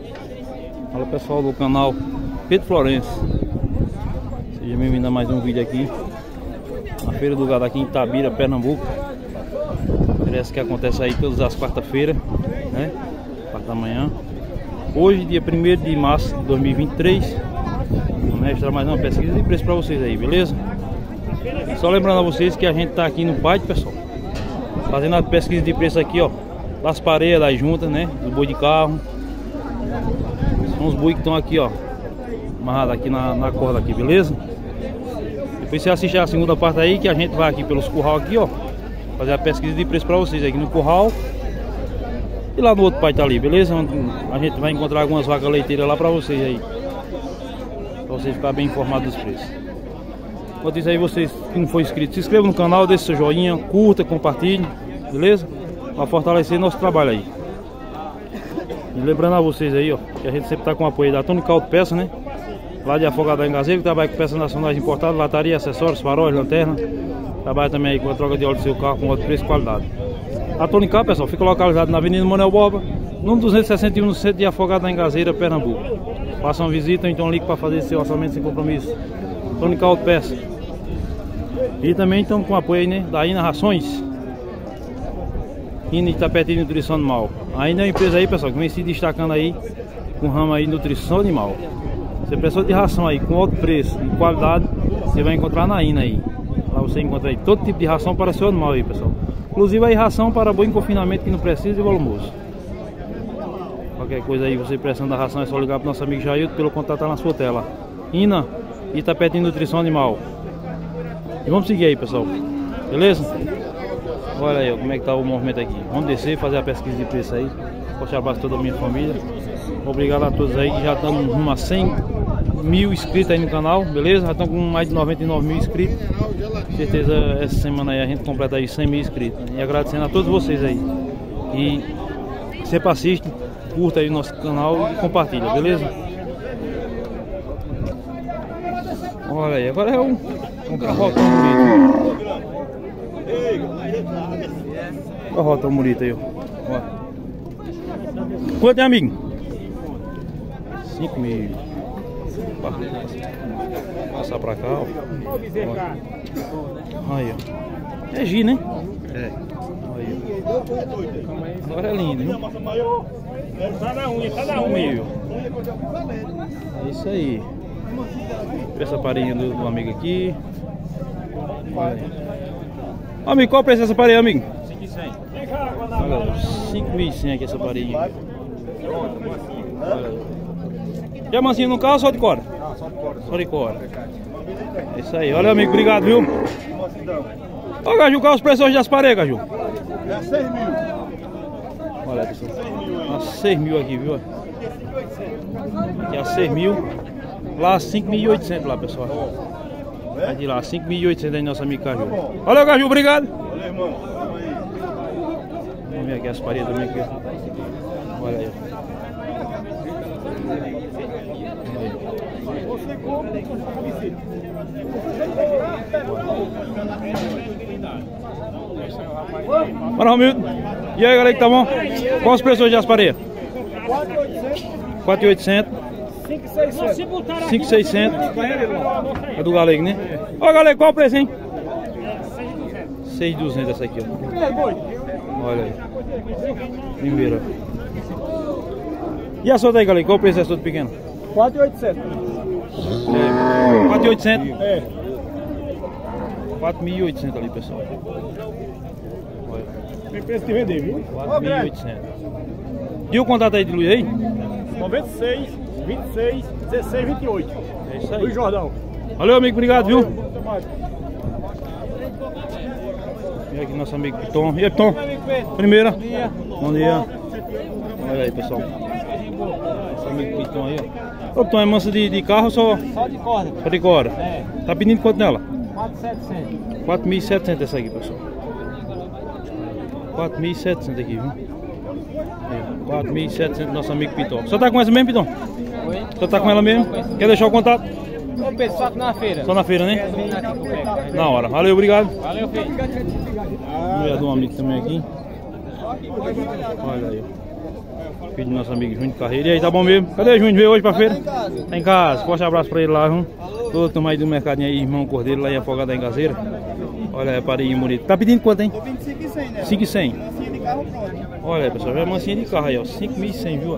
Fala pessoal do canal Pedro Florencio. Seja bem-vindo a mais um vídeo aqui na Feira do Gado aqui em Itabira, Pernambuco. Parece que acontece aí todas as quarta-feiras, né? 4 da manhã. Hoje, dia 1º de março de 2023, vou mostrar mais uma pesquisa de preço para vocês aí, beleza? Só lembrando a vocês que a gente tá aqui no Bite, pessoal, fazendo a pesquisa de preço aqui, ó, das pareias, das juntas, né? Do boi de carro. São os boi que estão aqui, ó, amarrados aqui na corda aqui, beleza? Depois você assiste a segunda parte aí, que a gente vai aqui pelos curral aqui, ó, fazer a pesquisa de preço para vocês aqui no curral. E lá no outro pai tá ali, beleza? A gente vai encontrar algumas vacas leiteiras lá pra vocês aí, pra vocês ficarem bem informados dos preços. Enquanto isso aí, vocês que não for inscrito, se inscreva no canal, deixe seu joinha, curta, compartilhe, beleza? Pra fortalecer nosso trabalho aí. E lembrando a vocês aí, ó, que a gente sempre tá com o apoio da Tonical Peça, né? Lá de Afogadão em Gazeiro, que trabalha com peças nacionais importadas, lataria, acessórios, faróis, lanterna. Trabalha também aí com a troca de óleo do seu carro com outro preço e qualidade. A Tonical, pessoal, fica localizado na Avenida Manuel Borba, número 261, no centro de Afogadão em Gazeira, Pernambuco. Faça uma visita, então ligue para fazer seu orçamento sem compromisso. Tonical Peça. E também estamos com o apoio aí, né, da Ina Rações, Ina Itapetinho Nutrição Animal. Ainda é uma empresa aí, pessoal, que vem se destacando aí com o ramo aí nutrição animal. Você precisa de ração aí com alto preço e qualidade, você vai encontrar na Ina aí. Lá você encontra aí todo tipo de ração para seu animal aí, pessoal. Inclusive aí ração para boi em confinamento que não precisa de volumoso. Qualquer coisa aí, você precisando da ração, é só ligar para o nosso amigo Jailton pelo contato tá na sua tela. Ina Itapetinho Nutrição Animal. E vamos seguir aí, pessoal, beleza? Olha aí, ó, como é que tá o movimento aqui. Vamos descer, fazer a pesquisa de preço aí. Forte abraço a toda a minha família. Obrigado a todos aí que já estamos rumo a 100 mil inscritos aí no canal, beleza? Já estamos com mais de 99 mil inscritos. Com certeza essa semana aí a gente completa aí 100 mil inscritos. E agradecendo a todos vocês aí. E sempre assiste, curta aí o nosso canal e compartilha, beleza? Olha aí, agora é um carrotão bonito. Carrotão bonito aí, ó. Quanto é, amigo? 5 mil. Passar pra cá, ó. Aí, ó. É G, né? É. Aí, ó. Agora é lindo, hein? Tá na unha. É isso aí. Essa parinha do amigo aqui. Amigo, qual o preço dessa parinha, amigo? 5.100 aqui essa parinha. Já mansinho no carro ou só de corda? Não, só de corda. É isso aí, olha amigo, obrigado, viu? Ô Gaju, qual os preços hoje das pareias, Gaju? É 6 mil. Olha pessoal, a 6 mil aqui, viu? Aqui a 6 mil. Lá 5.800 lá, pessoal. Vai de lá, 5.800 aí nosso amigo Gaju. Valeu, Gaju, obrigado. Valeu, irmão. Vamos ver aqui as pareias também aqui. Olha aí. Bora, Romildo. E aí, galera, que tá bom? Qual os preços hoje das pareias? 4.800. 5.600. É do galego, né? Ó, galego, qual o preço, hein? 6.200 essa aqui, ó. Olha aí. Primeira. E a sua daí, galego? Qual o preço dessa outra pequena? 4.800. 4.800? É. 4.800 ali, pessoal. Olha. Tem preço de vender, viu? 4.800. E o contato aí de Luiz aí? 96, 26, 16, 28. É isso aí. Luiz Jordão. Valeu, amigo, obrigado, viu? Valeu. E aqui nosso amigo Piton. E aí, Piton? Primeira. Bom dia. Bom dia. Olha aí, pessoal. Nosso amigo Piton aí, ó. Ô, Piton, é mansa de carro ou só? Só de corda. Só de corda? É. Tá pedindo quanto nela? 4.700. 4.700 essa aqui, pessoal. 4.700 aqui, viu? 4.700 nosso amigo Piton. Só tá com essa mesmo, Piton? Oi? Só tá com ela mesmo? Quer deixar o contato? Ô, Pedro, só que na feira. Só na feira, né? Aqui pro pé. Na hora. Valeu, obrigado. Valeu, filho. Mulher de um amigo também aqui. Olha aí. Filho do nosso amigo Júnior Carreira. E aí, tá bom mesmo? Cadê Júnior? Veio hoje pra feira? Tá em casa. Forte abraço pra ele lá, viu? Todo turma aí do mercadinho aí, irmão Cordeiro, lá em Afogado em Gazeira. Olha, reparei bonito. Tá pedindo quanto, hein? Tô pedindo 5,100, né? 5,100. Mansinha de carro pronto. Olha aí, pessoal, já é mansinha de carro aí, ó. 5.100, viu?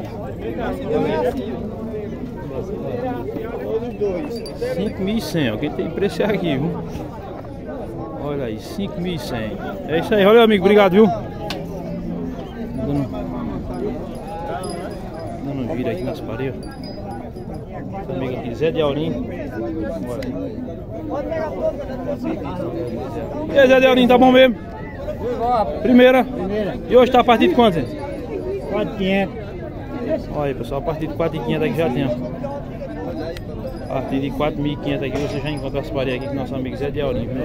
Todos dois. 5.100, ó. Quem tem preço é aqui, viu? Olha aí, 5.100. É isso aí, valeu, amigo. Obrigado, viu? Dando vira aqui nas paredes. Esse amigo aqui, Zé de Aurim. E aí, Zé de Aurim, tá bom mesmo? Primeira. E hoje tá a partir de quanto, gente? 4,500. Olha aí, pessoal, a partir de 4.500 aqui já tem, ó. A partir de 4.500 aqui você já encontra as paredes aqui com nosso amigo Zé de Aurim, viu?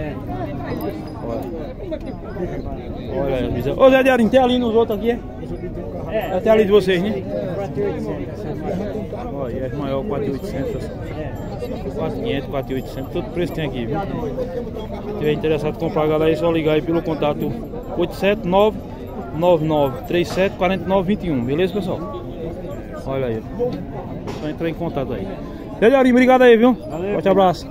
Olha aí, Zé. Ô Zé de Aurim, tem ali nos outros aqui, é? É até ali de vocês, né? 4,800. Olha, é maior 4.800. 4.500, 4.800, todo preço tem aqui, viu? Se tiver interessado em comprar, galera, é só ligar aí pelo contato 879-9937-4921, beleza, pessoal? Olha aí, só entrar em contato aí. Zé de Aurim, obrigado aí, viu? Forte abraço.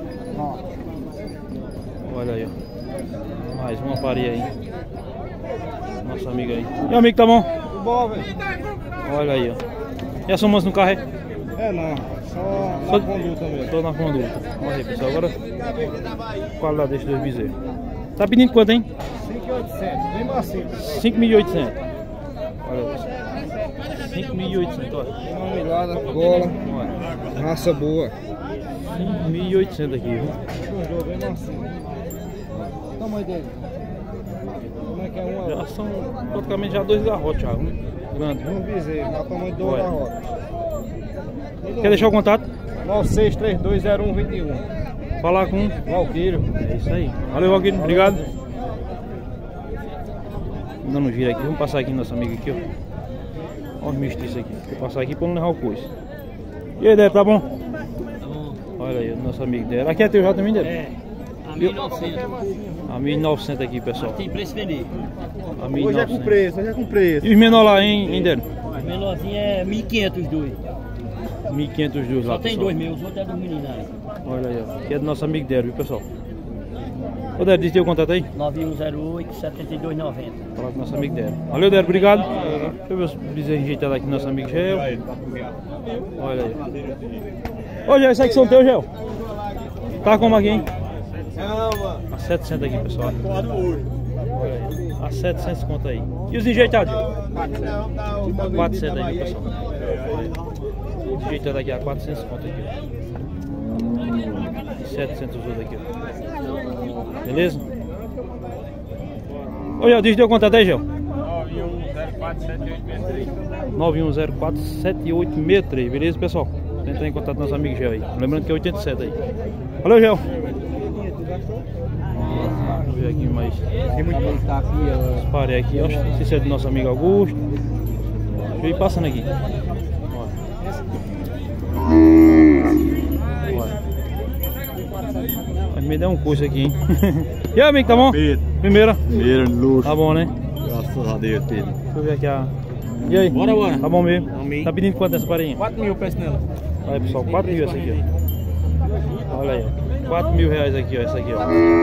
Olha aí, ó. Mais uma parede aí. Nosso amigo aí. E amigo, tá bom? Tudo bom, velho? Olha aí, ó. E a sua moça no carro aí? É não, só na conduta mesmo. Tô na conduta. Olha aí, pessoal, agora qualidade desses dois bezerros. Tá pedindo quanto, hein? 5.800, bem macio. 5.800. Olha, pessoal. 5.800, olha. Mamilhada, gola, Olha. raça boa. 5.800 aqui, viu? Chujou bem macio. O tamanho dele? Como é que é uma? Já são praticamente já 2 garrotes, já, um grande. Um bezerro, o tamanho do Olha. garrote. Quer deixar o contato? 96320121. Falar com Valquírio. É isso aí. Valeu, Valquírio. Obrigado. Dando um giro aqui. Vamos passar aqui no nosso amigo aqui, ó. Olha os mestiços aqui. Vou passar aqui pra não levar o coice. E aí, Débora, tá bom? Tá bom. Olha aí, o nosso amigo dela. Aqui é teu já também, Débora? É. A 1.900. A 1.900 aqui, pessoal. Tem preço vender. A Hoje é com 1.900. preço, hoje é com preço. E os menores lá, hein, Débora? Os menorzinhos é 1.500 os dois. 1.500 dois lá, Só tem pessoal. 2 meus, os outros é dos meninos aí. Olha aí, ó. Aqui é do nosso amigo Débora, viu, pessoal? Ô, Débora, diz teu contato aí? 9108-7290. Falar com o nosso amigo Débora. Valeu, Débora, obrigado. Deixa eu ver os bezerros enjeitados aqui do nosso amigo Gel. Olha aí. Ô, Gel, isso aqui são teus, Gel? Tá como aqui, hein? A 700 aqui, pessoal. Olha aí. A 700 conta aí. E os enjeitados? 400 aí, pessoal. Enjeitado aqui a 400 conta aqui, ó. 700 os outros aqui, ó. Beleza? Ô, Gel, diz teu contato aí, Gel. 91047863, beleza, pessoal? Entra em contato com nosso amigo Gel aí. Lembrando que é 87 aí. Valeu, Gel. Vamos ver aqui mais. Tem muito bom. Tá aqui, ó. Parei aqui, ó. Esse é do nosso amigo Augusto. Deixa eu ir passando aqui. Olha. Mas me dá um coice aqui, hein? E aí, amigo, tá bom? Primeira? Primeiro luxo. Tá bom, né? Graças a Deus, Pedro. Deixa eu ver aqui a... E aí? Bora, bora. Tá bom mesmo? Amém. Tá pedindo quanto essa pareinha? 4.000 peço nela. Olha, pessoal, 4.000 essa aqui, ó. Olha aí, ó. 4.000 reais aqui, ó. Essa aqui, ó.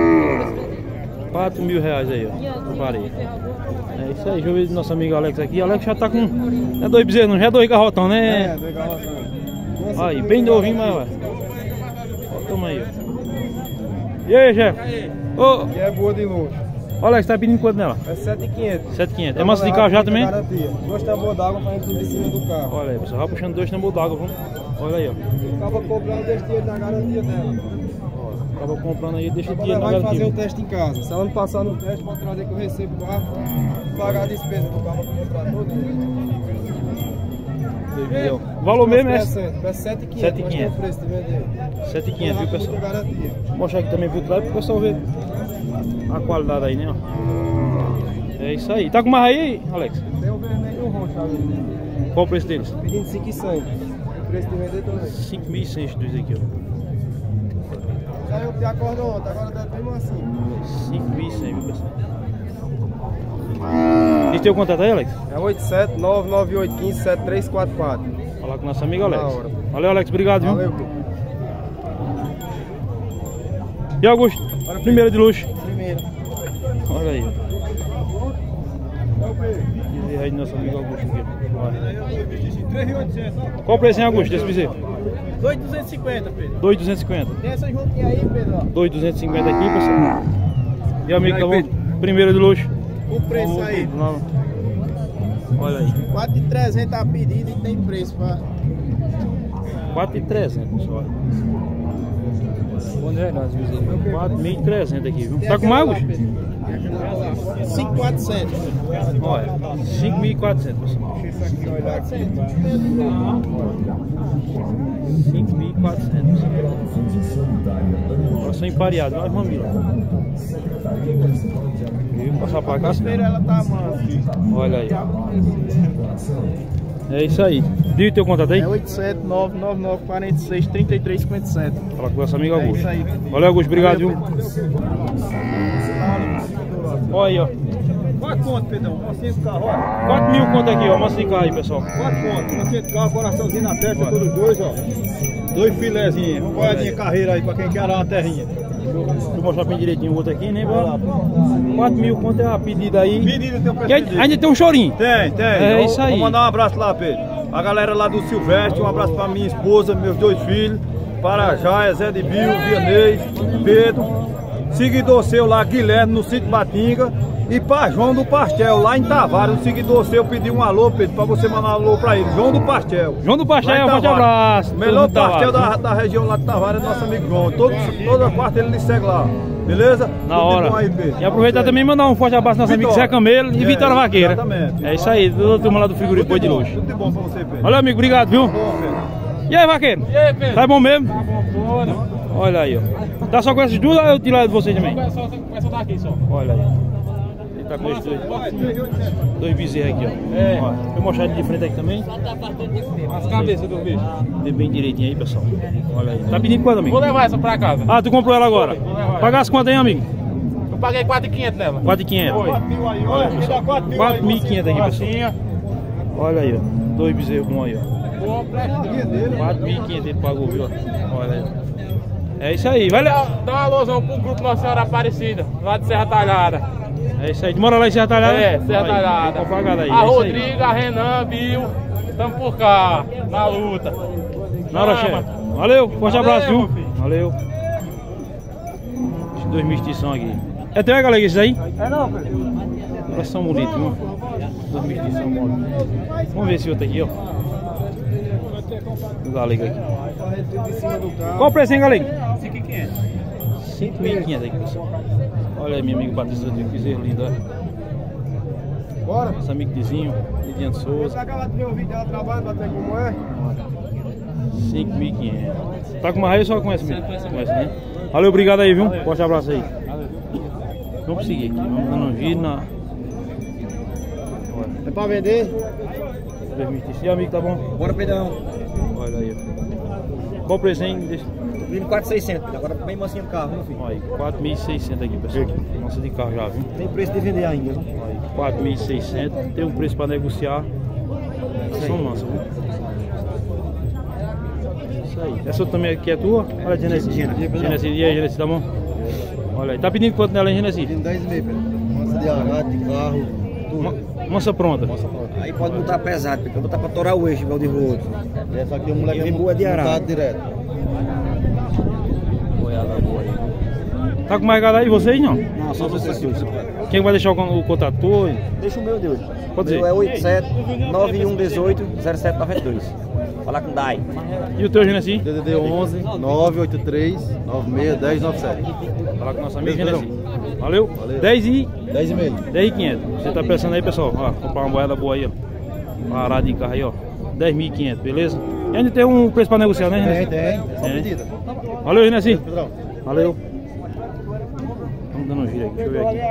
4.000 reais aí, ó. Parei. É isso aí, deixa eu ver o nosso amigo Alex aqui. Alex já tá com... Não é 2 bezerros, não. Já é 2 garrotão, né? Legal. Aí, bem novinho, mas olha. Olha o tamanho aí, ó. E aí, chefe? Ô, E é boa de luxo. Alex, tá pedindo quanto nela? É 7.500. 7.500. É massa de carro já também? Garantia. 2 tambores d'água pra gente em cima do carro. Olha aí, pessoal. Vai puxando 2 tambores d'água, viu? Olha aí, ó. Acaba comprando, deixa dinheiro na garantia dela. Acaba comprando aí, deixa o Pra dinheiro na levar e fazer o garantia. teste em casa. Se ela não passar no teste, pode trazer que eu recebo o carro. Pagar a despesa do carro pra comprar todo. O valor mesmo é Peço 7.500. 7.500. O preço de vender. 7.500, viu, pessoal? Com garantia. Vou mostrar aqui também pro outro lado pro pessoal ver a qualidade aí, né? Ó. É isso aí. Tá com mais aí, Alex? Tem o vermelho e o roxo ali. Qual o preço deles? Pedindo 5.100. O preço de vender também. 5.100 dois aqui, ó. Saiu de acordo ontem, agora deve mesmo assim. 5.100, viu, pessoal? Diz teu contato aí, Alex. É 87998157344. Falar com nosso amigo Alex. Na hora. Valeu, Alex. Obrigado, viu? Valeu. E Augusto? Primeira de luxo. Primeiro. Olha aí. Bezerro aí do nosso amigo Augusto aqui. Olha. Qual o preço, hein, Augusto, desse bezerro? 2,250, Pedro. 2,250. Tem essa juntinha aí, Pedro. 2,250 aqui, pessoal. E amigo, tá bom? Primeira de luxo. O preço aí. Olha aí. 4,300 a pedida e tem preço pra... 4,300, pessoal. Onde é nós, vizinho? 4.300 aqui, viu? Tá com mais, Augusto? 5,400. Olha, 5.400, pessoal. 5.400. Agora são empareados, olha as mamilas. Viu? Passar pra cá. Ela tá mansa. Olha aí. É isso aí. Diga o teu contato aí. É 87999463357. Fala com o nosso amigo Augusto. É isso aí. Valeu, Augusto. Obrigado, viu? Olha aí, ó. 4 conto, Pedrão. Massinha de carro, ó. 4 mil conto aqui, ó. Massinha de carro aí, pessoal. 4 conto. Massinha de carro, coraçãozinho na testa, todos dois, ó. 2 filézinhos. Uma boiadinha carreira aí pra quem quer uma terrinha. Deixa eu mostrar bem direitinho o outro aqui, né? 4 mil conto é a pedida aí. Pedido tem o Que ainda tem um chorinho. Tem. É isso aí. Vou mandar um abraço lá, Pedro. A galera lá do Silvestre, um abraço pra minha esposa, meus 2 filhos, para Jaia, Zé de Bio, Vianês, Pedro, seguidor seu lá, Guilherme, no sítio Batinga, e para João do Pastel, lá em Tavares, um seguidor seu pediu um alô, Pedro, pra você mandar um alô pra ele, João do Pastel. João do Pastel, um forte abraço. Melhor pastel da região lá de Tavares é nosso amigo João. Toda quarta ele me segue lá, beleza? Na Tudo de hora. bom aí, Pedro. E aproveitar também e mandar um forte abraço ao nosso amigo Zé Camelo e Vitória Vaqueira. Exatamente. É isso aí, toda a turma lá do Frigorífico Boi de Luxo. Tudo de bom pra você, Pedro. Valeu, amigo, obrigado, viu? Bom, Pedro. E aí, Vaqueiro? E aí, Pedro? Tá bom mesmo? Tá bom, bora. Olha aí, ó. Tá só com essas duas ou eu tiro lá de vocês também? Começa daqui só. Olha aí. Ele tá com esses dois bezerros aqui, ó. É. Ó, deixa eu mostrar ele de frente aqui também. As cabeças do bicho. Vê bem direitinho aí, pessoal. Olha aí. Tá pedindo quanto, amigo? Vou levar essa pra casa. Ah, tu comprou ela agora? Vou levar. Pagasse quanto aí, amigo? Eu paguei 4,500 nela. 4.500. Foi. 4.500 aqui, pessoal. Olha aí, ó. 2 bezerros bons aí, ó. 4.500 ele pagou, viu? Olha aí. É isso aí, valeu. Dá uma alusão pro grupo Nossa Senhora Aparecida, lá de Serra Talhada. É isso aí. Tu mora lá em Serra Talhada? É, Serra Talhada. Aí. A É isso aí. Rodrigo, a Renan, Bill, tamo por cá, na luta. Na hora, chefe. Valeu, forte abraço, Valeu, viu? meu filho. Valeu. Esses 2 mestição aqui. É teu, galera, esses aí? É não, Pedro. Parece são bonitos, viu? 2 mestição bons. Vamos ver esse outro aqui, ó. O galega aqui. Qual o preço, hein, galega? 5.500 aqui, pessoal. Olha aí, meu amigo Patrícia, que bezerro lindo, ó. Bora. Nosso amigo Dizinho, Lidiane Você Souza. acaba de ver o vídeo dela trabalhando, pra ter como é? 5.500. Tá com uma raiz ou só conhece mesmo? Conhece, né? Valeu, obrigado aí, viu? Forte abraço aí. Vamos seguir aqui, vamos dando um giro na... É pra vender? 2005. E amigo, tá bom? Bora, Pedrão. Olha aí, ó. Qual o preço, hein? Deixa... 4,600. Agora bem mansinho do carro, meu filho. Olha aí, 4.600 aqui, pessoal. Nossa de carro já, viu? Tem preço de vender ainda, né? Olha aí, 4.600. Tem um preço pra negociar. São mansas, viu? Isso aí. Essa outra também aqui é tua? Olha a Genesi. Genesi, e aí, Genesi, tá bom? Olha aí, tá pedindo quanto nela, hein, Genesi? 10,5, Pedro. Mansa de arado, de carro, tudo. Mansa pronta. Aí pode botar pesado, porque eu botar pra torar o eixo, igual de rodo. Essa aqui é um moleque Vem boa de arado. montado direto. Boiada boa aí. Tá com mais gado aí, vocês não? Não, só vocês dois. Quem vai deixar o contato? Tu? Deixa o meu de hoje. Pode Meu dizer. é 87-9118-0792. Falar com o Dai. E o teu, Genesi? DDD 11 983 96 1097. Falar com o nosso amigo Genesi. Valeu? Valeu. 10 10,5. e 500. Você tá pensando aí, pessoal? Ó, comprar uma boiada boa aí, ó. Parada de carro aí, ó. 10.500, beleza? E ainda tem um preço pra negociar, né, Genesi? Tem. Só Tem. medida. Valeu, Genesi. Pedrão. Valeu. Vamos dando um giro aqui, deixa eu ver aqui.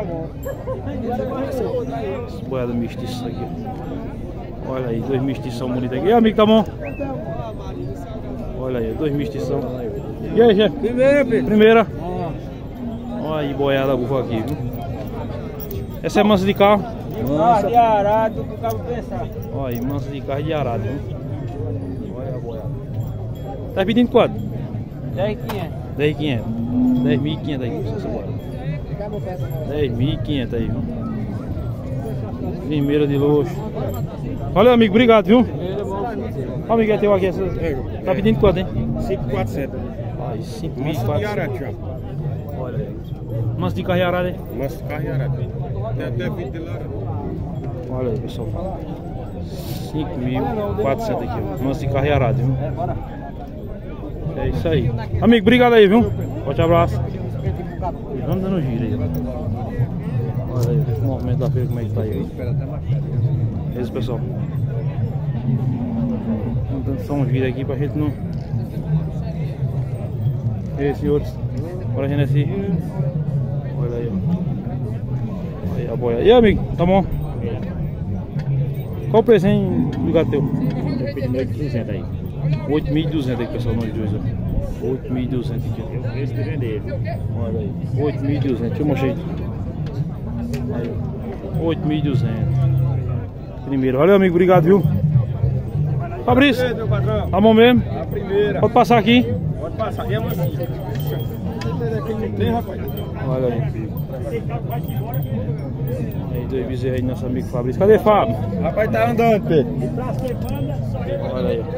Essa boiada mestiça aqui. Olha aí, 2 mestição bonitos aqui. E aí, amigo, tá bom? Olha aí, 2 mestição. E aí, chefe? Primeiro, Pedro. Primeira. Olha aí, boiada boa aqui, viu? Essa é mansa de carro. Mansa. De arado, pro cabo pensar. Olha aí, mansa de carne de arado, viu? Olha a boiada. Tá pedindo quanto? 10.500. 10.500. 10.500 aí, essa boiada. 10.500 aí, viu? Primeira de luxo. Valeu, amigo, obrigado, viu? Ó, amigo, é teu aqui. Tá pedindo quanto, hein? 5.400. Ai, 5.400. Olha aí. Manso de carne de arado, hein? Mas carne arada. Tem até 20 de laranja. Olha aí, pessoal. 5.400 aqui, ó. Manso de carne de arado, viu? É isso aí. Amigo, obrigado aí, viu? Forte abraço. E vamos dando giro aí. Olha aí, o movimento da feira, como é que tá aí. É isso, pessoal. Vamos dando só um giro aqui pra gente não... E aí, senhores. Bora, Genesi. Olha aí, ó. Aí a boia. E aí, amigo, tá bom? Qual o preço, hein, do gato teu? 8.200 aí. 8.200 aí, pessoal, nós dois, ó. 8.200 aqui. O preço de vender. Olha aí, 8.200, deixa eu mostrar aí. Aí, 8.200. Primeiro, valeu, amigo, obrigado, viu? Fabrício, tá bom mesmo? A primeira. Pode passar aqui. Pode passar. E é mansinho. Tem, rapaz. Olha aí. Aí, dois bezerros aí, nosso amigo Fabrício. Cadê Fábio? Rapaz, tá andando, Pedro. Olha aí.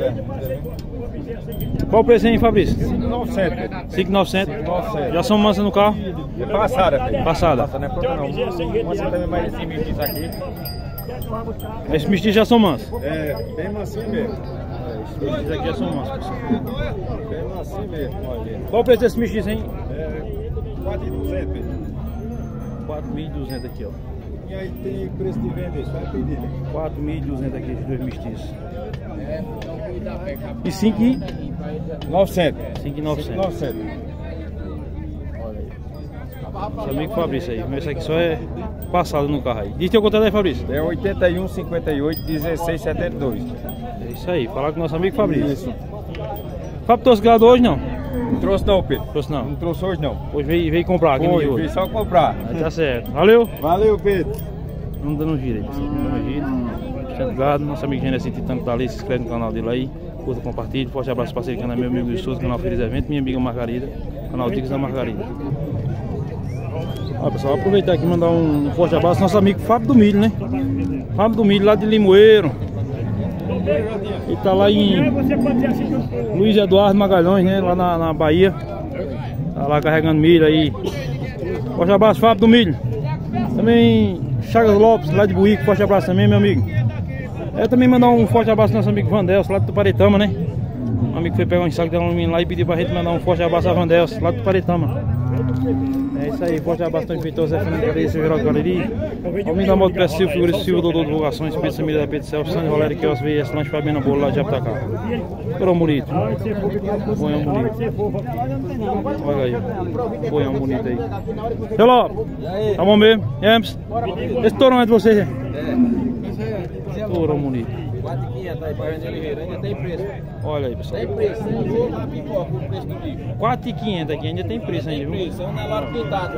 Qual o preço aí, Fabrício? 5.900. 5.900. Já são mansas no carro? Passada, Pedro. Passada. Não é pronto não. Mansinho também mais esse mestiço aqui. Esses mestiços já são mansos. É, bem mansinho mesmo. Esses mestiços aqui já são mansos, pessoal. Bem mansinho mesmo. Olha. Qual o preço desse mestiço, hein? 4.200, Pedro. 4.200 aqui, ó. E aí tem preço de vender, só é pedir. 4.200 aqui, esses dois mestiços. E 5.900. 5.900. 900. Olha aí. Esse amigo Fabrício aí. Mas esse aqui só é passado no carro aí. Diz teu contato aí, Fabrício. É 81 58 16 72. É isso aí. Falar com o nosso amigo Fabrício. Isso. Fábio, trouxe gado hoje não? Não trouxe não, Pedro. Trouxe não. Não trouxe hoje não. Hoje veio comprar aqui no Foi, dia veio hoje. só comprar. Aí tá certo. Valeu. Valeu, Pedro. Vamos dando um giro aí, pessoal. Dando um giro. Bastante gado. Nosso amigo Genesi Titano tá ali. Se inscreve no canal dele aí. Curta, compartilha. Forte abraço para você, canal meu amigo de Souza, canal Feliz Evento. Minha amiga Margarida. Canal Dicas da Margarida. Ó, pessoal, aproveitar aqui e mandar um forte abraço ao nosso amigo Fábio do Milho, né? Fábio do Milho, lá de Limoeiro. Ele tá lá em Luiz Eduardo Magalhães, né? Lá na Bahia. Tá lá carregando milho aí. Forte abraço, Fábio do Milho. Também Chagas Lopes, lá de Buíque. Forte abraço também, meu amigo. Eu também mandar um forte abraço ao nosso amigo Vandelso, lá do Paretama, né? Um amigo foi pegar um saco de alumínio lá e pediu pra gente mandar um forte abraço a Vandelso, lá do Paretama. É isso aí, forte abraço também feito ao Zé Fernando Cadeia, seu Geraldo Galeria. Almir da Moto Press Silva, Figura Silva, Doutor Divulgações, Pedro Samira da Pedro Celso, Sandro Rolério, Quios, VS, Lanche Fabiana Bolo, lá de Japtacá. Boião bonito. Boião bonito. Olha aí, boião bonito aí. Hello, tá bom mesmo? James? Esse tourão é de vocês, né? É. Tourão bonito. 4.500 aí pra vender ligeiro, ainda tem preço. Olha aí, pessoal. Tem preço, o jogo na pipoca, o preço do bicho. 4.500 aqui, ainda tem preço ainda, viu? Preço, é um Nelore pintado.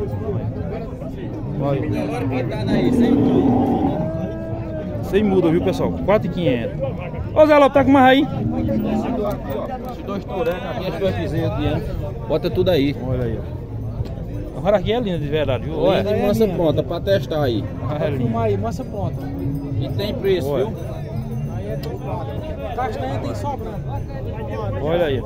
Olha. Nelore pintado aí, sem muda. Sem muda, viu, pessoal? 4.500. Ô Zé Lopes, tá com mais aí? Esses dois touros, aqui as duas bezerras de ano. Bota tudo aí. Olha aí, ó. Agora aqui é linda de verdade, viu? Linda e massa pronta pra testar aí. É linda. Aí, massa pronta. E tem preço, Olha. viu? Aí é tudo claro. Castanha tem sobrando. Olha aí, ó.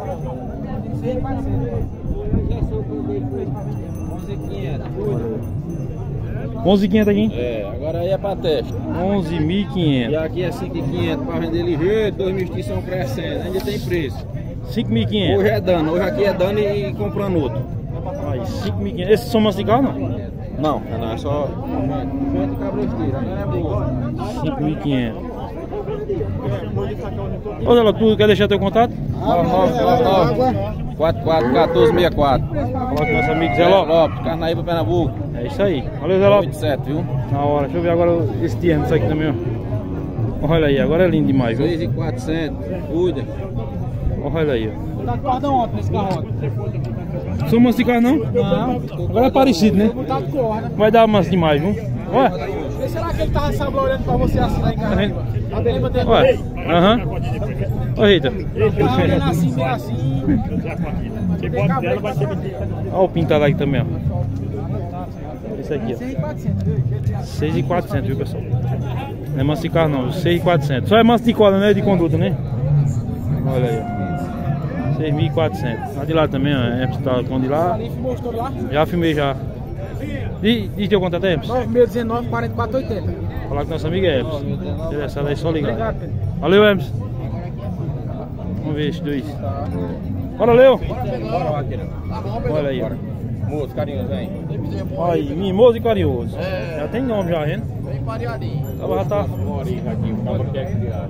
11.500 aqui, hein? É, agora aí é pra teste. 11.500. E aqui é 5.500 pra vender ligeiro, dois mestiços são crescendo, ainda tem preço. 5.500. Hoje é dano, hoje aqui é dano e comprando outro. Aí, 5.500. Esses são mastigados, não? Não, não é só gente e cabresteira, agora é boa. 5.500. Ô Zé Lopes, tu quer deixar teu contato? 441464. Fala com nosso amigo Zé Zé Lopes. Lopes, Carnaíba, Pernambuco. É isso aí. Valeu, Zé Lopes. 87, viu? Na hora. Deixa eu ver agora esse termo disso aqui também, ó. Olha aí, agora é lindo demais, viu? 6.400, cuida. Olha aí, ó. Tá corda ontem nesse carro. São manso de carro, não? Não. Agora é parecido, né? Tá de corda. Vai dar manso demais, viu? Ué? Será que ele tava sábado olhando pra você assim lá em casa? Lembra dele? Ué? Aham. Ô, Rita. Tava olhando assim, meio assim. Se bota dela, vai ser mentira. Olha o pintado aqui também, ó. Esse aqui, ó. 6.400, viu, pessoal? Não é manso de carro, não. 6.400. Só é manso de cola, né? De conduta, né? Olha aí, ó. 6.400. Lá de lá também, ó. É tá com de lá. Ali filmou todo lá? Já filmei já. E teu contato é Eps? 9619 4480. Falar com nosso amigo Eps. Interessado aí, só ligar. Obrigado, Pedro. Valeu, Eps. Vamos ver esses dois. Bora, Leo. Olha aí, ó. Moço, carinhoso, hein? Olha aí, mimoso e carinhoso. Já tem nome já, hein? Bem pareadinho. Já tá Morinho aqui, o cabra quer criar.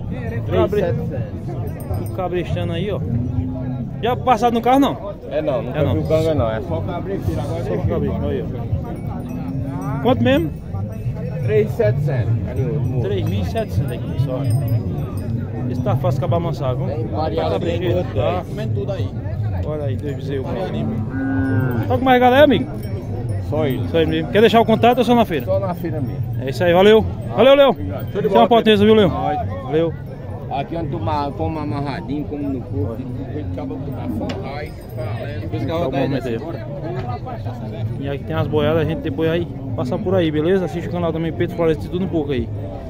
cabrestando aí, ó. Já passado no carro, não? É não, nunca não. viu canga não. É só cabreiro agora. Só com cabrestando, aí, ó. Quanto mesmo? 3.700. Carinhoso, moço. 3.700 aqui, pessoal. Esse tá fácil acabar amassado, viu? Tem variado, Tá tem cabrestando, gosto, tá? comendo tudo aí. Olha aí, dois bezerros. Toca mais galera, amigo? Só ele. Isso aí mesmo. Quer deixar o contato ou só na feira? Só na feira mesmo. É isso aí, valeu. Valeu, Leo. Você é uma potência, viu, Leo? Valeu. Aqui onde tu come amarradinho, como no corpo, depois acaba botar forrar e Tá bom, momento aí. E aqui tem as boiadas, a gente depois aí passa por aí, beleza? Assiste o canal também, Pedro Floresce, tudo um pouco aí.